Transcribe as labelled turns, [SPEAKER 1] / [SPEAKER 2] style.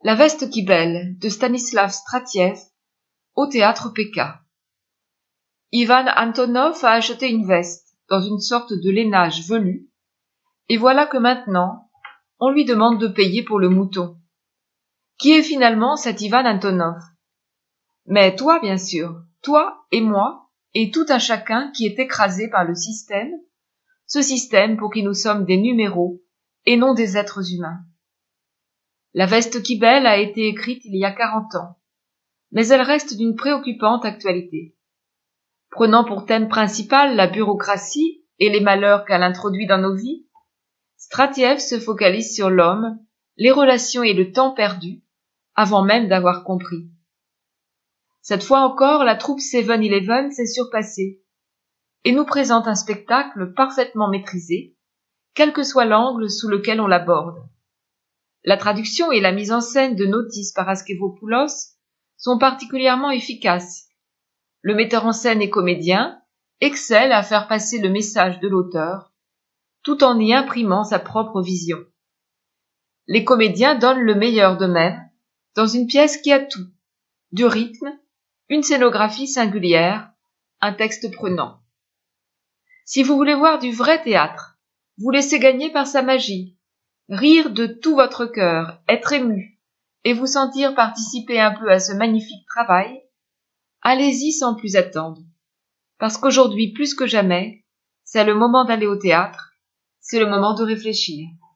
[SPEAKER 1] La veste qui belle de Stanisław Stratiev au théâtre PK. Ivan Antonov a acheté une veste dans une sorte de lainage velu, et voilà que maintenant, on lui demande de payer pour le mouton. Qui est finalement cet Ivan Antonov? Mais toi, bien sûr, toi et moi, et tout un chacun qui est écrasé par le système, ce système pour qui nous sommes des numéros et non des êtres humains. La veste qui belle a été écrite il y a 40 ans, mais elle reste d'une préoccupante actualité. Prenant pour thème principal la bureaucratie et les malheurs qu'elle introduit dans nos vies, Stratiev se focalise sur l'homme, les relations et le temps perdu, avant même d'avoir compris. Cette fois encore, la troupe 7-Eleven s'est surpassée et nous présente un spectacle parfaitement maîtrisé, quel que soit l'angle sous lequel on l'aborde. La traduction et la mise en scène de Notis Paraskevopoulos sont particulièrement efficaces. Le metteur en scène et comédien excelle à faire passer le message de l'auteur, tout en y imprimant sa propre vision. Les comédiens donnent le meilleur d'eux-mêmes dans une pièce qui a tout, du rythme, une scénographie singulière, un texte prenant. Si vous voulez voir du vrai théâtre, vous laisser gagner par sa magie, rire de tout votre cœur, être ému, et vous sentir participer un peu à ce magnifique travail, allez-y sans plus attendre. Parce qu'aujourd'hui, plus que jamais, c'est le moment d'aller au théâtre, c'est le moment de réfléchir.